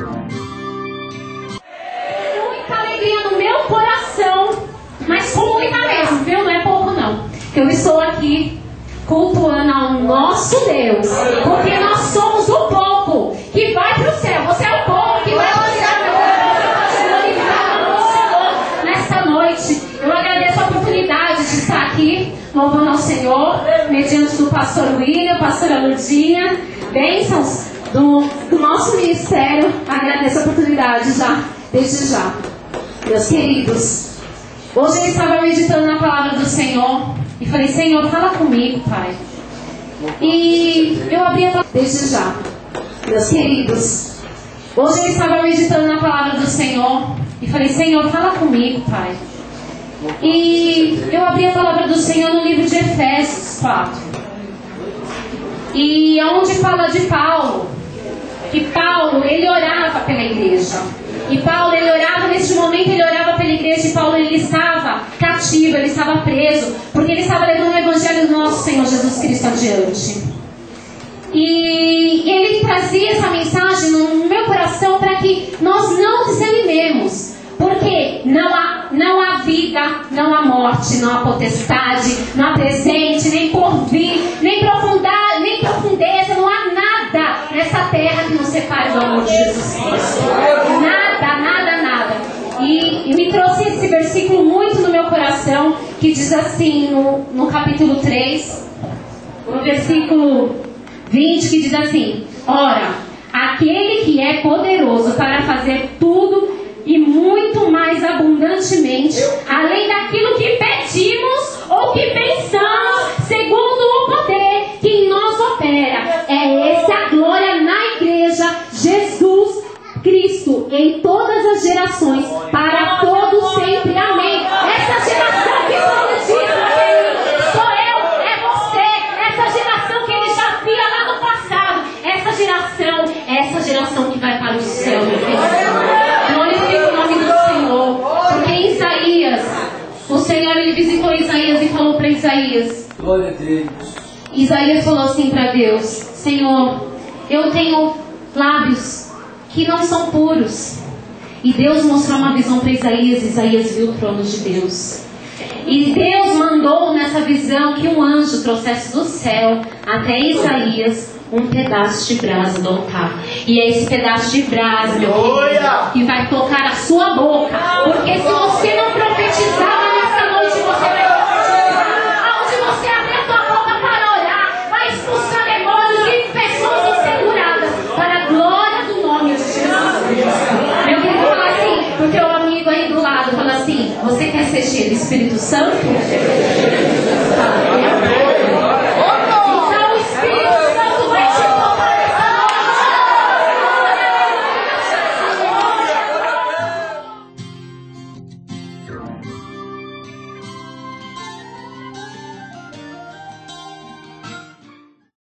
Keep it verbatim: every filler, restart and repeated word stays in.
Muita alegria no meu coração, mas com muita mesmo, viu? Não é pouco não. Eu estou aqui cultuando ao nosso Deus, porque nós somos o povo que vai para o céu. Você é o povo que vai para o céu, meu Deus. Nesta noite, eu agradeço a oportunidade de estar aqui, louvando ao Senhor, mediante do pastor William, pastora Lurdinha, bênçãos do, do nosso ministério. Agradeço a oportunidade já, desde já. Meus queridos, hoje eu estava meditando na palavra do Senhor e falei: Senhor, fala comigo, Pai. E eu abri a palavra desde já. Meus queridos, hoje eu estava meditando na palavra do Senhor e falei: Senhor, fala comigo, Pai. E eu abri a palavra do Senhor no livro de Efésios quatro. E onde fala de Paulo, que Paulo, ele orava pela igreja. E Paulo, ele orava, neste momento ele orava pela igreja. E Paulo, ele estava cativo, ele estava preso, porque ele estava levando o evangelho do nosso Senhor Jesus Cristo adiante. E ele trazia essa mensagem no meu coração para que nós não desanimemos. Porque não há, não há vida, não há morte, não há potestade, não há presente, nem porvir, nem profundidade, nem profundeza, não há nada nessa terra que nos separe do amor de Jesus Cristo. Nada, nada, nada. E, e me trouxe esse versículo muito no meu coração, que diz assim, no, no capítulo três, no versículo vinte, que diz assim: ora, aquele que é poderoso para fazer tudo e muito mais abundantemente, além daquilo que pedimos ou que pensamos, segundo o poder que em nós opera. É essa a glória na igreja, Jesus Cristo, em todas as gerações, para todos sempre. Amém. Essa geração que Paulo diz, sou eu, é você. Essa geração que ele já via lá no passado. Essa geração, essa geração que vai para o céu, meu Deus. O Senhor, ele visitou Isaías e falou para Isaías. Glória a Deus. Isaías falou assim para Deus: Senhor, eu tenho lábios que não são puros. E Deus mostrou uma visão para Isaías. Isaías viu o trono de Deus. E Deus mandou nessa visão que um anjo trouxesse do céu até Isaías um pedaço de brasa do altar. E é esse pedaço de brasa, meu querido, que vai tocar a sua boca. Porque se você não profetizar nessa noite, você vai profetizar. Aonde você abrir a sua boca para orar, vai expulsar demônios e pessoas inseguradas para a glória do nome de Jesus. Meu querido, fala assim, porque o amigo aí do lado fala assim: você quer ser cheio do Espírito Santo?